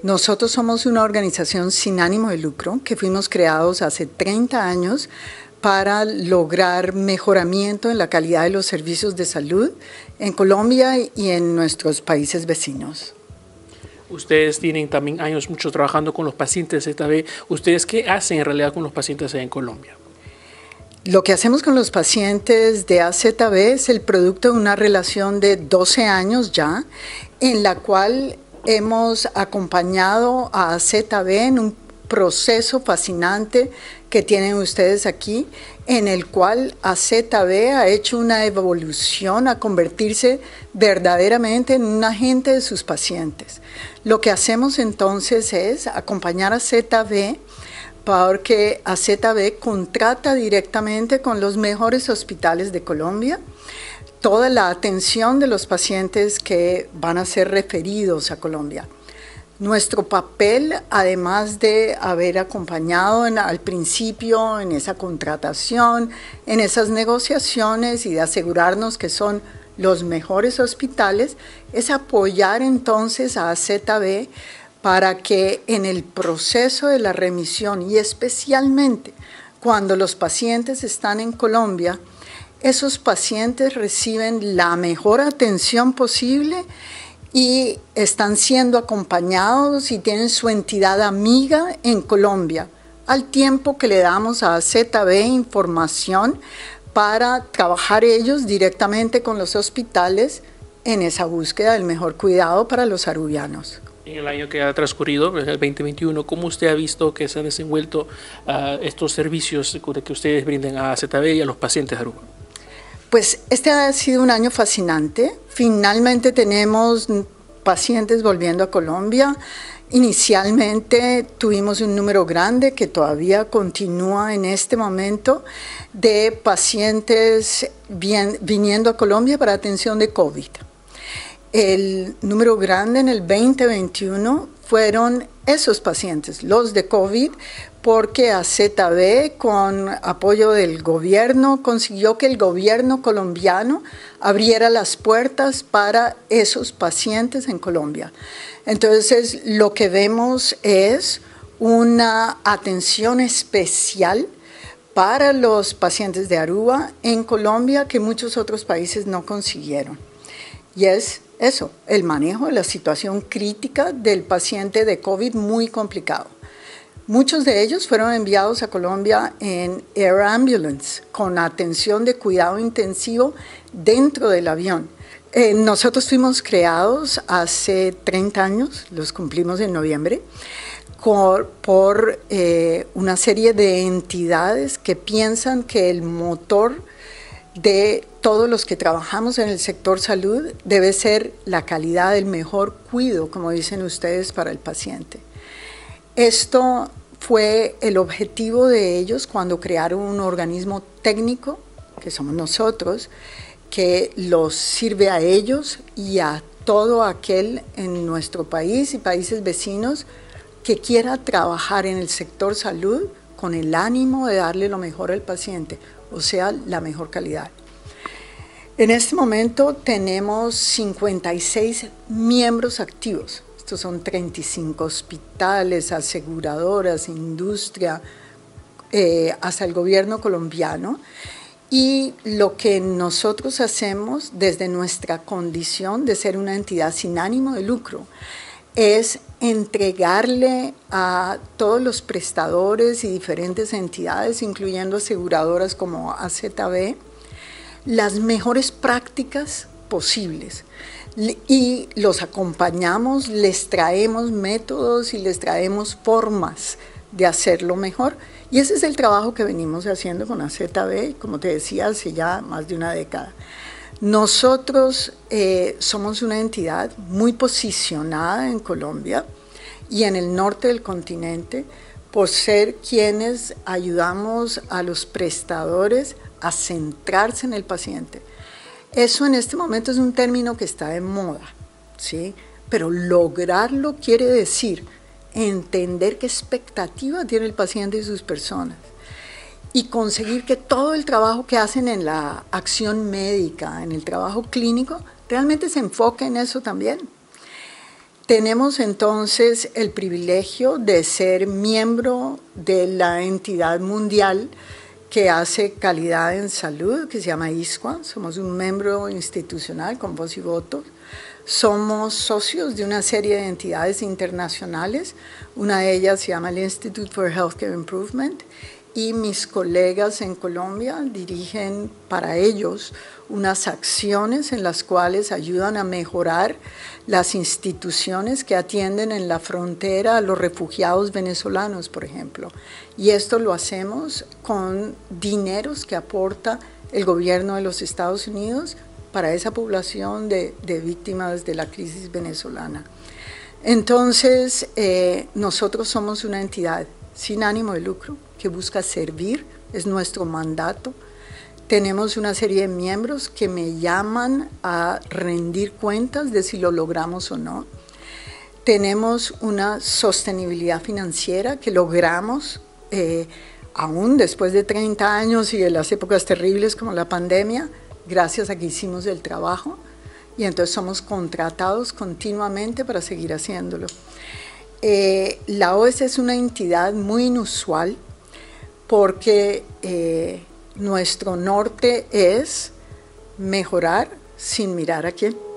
Nosotros somos una organización sin ánimo de lucro que fuimos creados hace 30 años para lograr mejoramiento en la calidad de los servicios de salud en Colombia y en nuestros países vecinos. Ustedes tienen también años mucho trabajando con los pacientes ZB. ¿Ustedes qué hacen en realidad con los pacientes allá en Colombia? Lo que hacemos con los pacientes de AZB es el producto de una relación de 12 años ya, en la cual hemos acompañado a AZB en un proceso fascinante que tienen ustedes aquí, en el cual AZB ha hecho una evolución a convertirse verdaderamente en un agente de sus pacientes. Lo que hacemos entonces es acompañar a AZB porque AZB contrata directamente con los mejores hospitales de Colombia toda la atención de los pacientes que van a ser referidos a Colombia. Nuestro papel, además de haber acompañado al principio en esa contratación, en esas negociaciones y de asegurarnos que son los mejores hospitales, es apoyar entonces a AZB para que en el proceso de la remisión y especialmente cuando los pacientes están en Colombia, esos pacientes reciben la mejor atención posible y están siendo acompañados y tienen su entidad amiga en Colombia, al tiempo que le damos a AZB información para trabajar ellos directamente con los hospitales en esa búsqueda del mejor cuidado para los arubianos. En el año que ha transcurrido, el 2021, ¿cómo usted ha visto que se han desenvuelto estos servicios que ustedes brindan a AZB y a los pacientes de Aruba? Pues este ha sido un año fascinante. Finalmente tenemos pacientes volviendo a Colombia. Inicialmente tuvimos un número grande que todavía continúa en este momento de pacientes viniendo a Colombia para atención de COVID. El número grande en el 2021 fueron esos pacientes, los de COVID, porque AZB, con apoyo del gobierno, consiguió que el gobierno colombiano abriera las puertas para esos pacientes en Colombia. Entonces, lo que vemos es una atención especial para los pacientes de Aruba en Colombia que muchos otros países no consiguieron. Y es eso, el manejo de la situación crítica del paciente de COVID muy complicado. Muchos de ellos fueron enviados a Colombia en Air Ambulance, con atención de cuidado intensivo dentro del avión. Nosotros fuimos creados hace 30 años, los cumplimos en noviembre, por una serie de entidades que piensan que el motor de todos los que trabajamos en el sector salud debe ser la calidad del mejor cuidado, como dicen ustedes, para el paciente. Esto fue el objetivo de ellos cuando crearon un organismo técnico, que somos nosotros, que los sirve a ellos y a todo aquel en nuestro país y países vecinos que quiera trabajar en el sector salud con el ánimo de darle lo mejor al paciente, o sea, la mejor calidad. En este momento tenemos 56 miembros activos. Estos son 35 hospitales, aseguradoras, industria, hasta el gobierno colombiano. Y lo que nosotros hacemos desde nuestra condición de ser una entidad sin ánimo de lucro es entregarle a todos los prestadores y diferentes entidades, incluyendo aseguradoras como AZB, las mejores prácticas posibles. Y los acompañamos, les traemos métodos y les traemos formas de hacerlo mejor. Y ese es el trabajo que venimos haciendo con AZB, como te decía, hace ya más de una década. Nosotros somos una entidad muy posicionada en Colombia y en el norte del continente por ser quienes ayudamos a los prestadores a centrarse en el paciente. Eso en este momento es un término que está de moda, ¿sí? Pero lograrlo quiere decir entender qué expectativa tiene el paciente y sus personas y conseguir que todo el trabajo que hacen en la acción médica, en el trabajo clínico, realmente se enfoque en eso también. Tenemos entonces el privilegio de ser miembro de la entidad mundial que hace calidad en salud, que se llama ISQA. Somos un miembro institucional con voz y voto. Somos socios de una serie de entidades internacionales. Una de ellas se llama el Institute for Healthcare Improvement, y mis colegas en Colombia dirigen para ellos unas acciones en las cuales ayudan a mejorar las instituciones que atienden en la frontera a los refugiados venezolanos, por ejemplo. Y esto lo hacemos con dineros que aporta el gobierno de los Estados Unidos para esa población de víctimas de la crisis venezolana. Entonces, nosotros somos una entidad sin ánimo de lucro que busca servir, es nuestro mandato. Tenemos una serie de miembros que me llaman a rendir cuentas de si lo logramos o no. Tenemos una sostenibilidad financiera que logramos, aún después de 30 años y de las épocas terribles como la pandemia, gracias a que hicimos el trabajo, y entonces somos contratados continuamente para seguir haciéndolo. La OES es una entidad muy inusual porque nuestro norte es mejorar sin mirar a quién.